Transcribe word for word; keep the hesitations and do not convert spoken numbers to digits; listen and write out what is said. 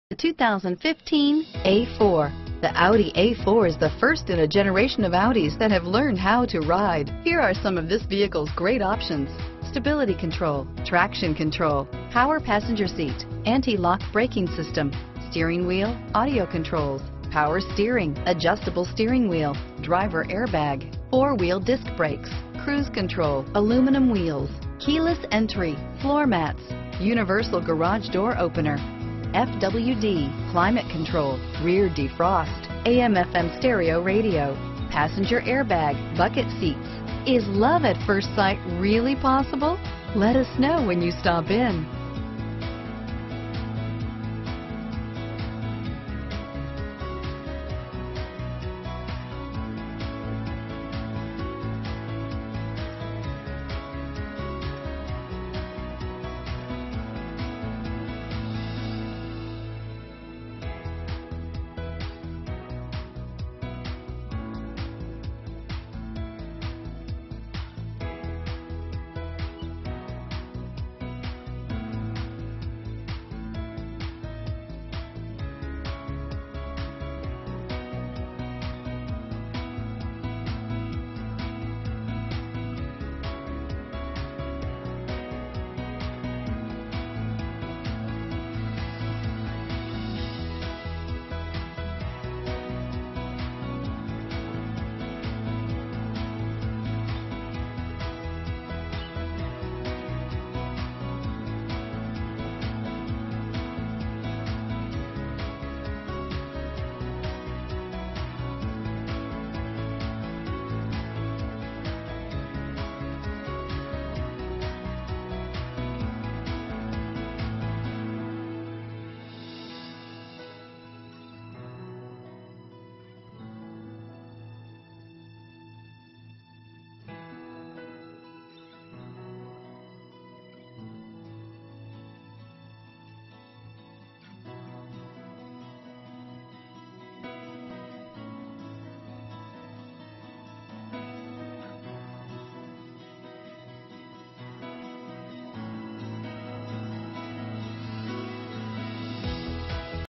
The two thousand fifteen A four. The Audi A four is the first in a generation of Audis that have learned how to ride. Here are some of this vehicle's great options: stability control, traction control, power passenger seat, anti-lock braking system, steering wheel audio controls, power steering, adjustable steering wheel, driver airbag, four-wheel disc brakes, cruise control, aluminum wheels, keyless entry, floor mats, universal garage door opener, F W D, climate control, rear defrost, A M F M stereo radio, passenger airbag, bucket seats. Is love at first sight really possible? Let us know when you stop in.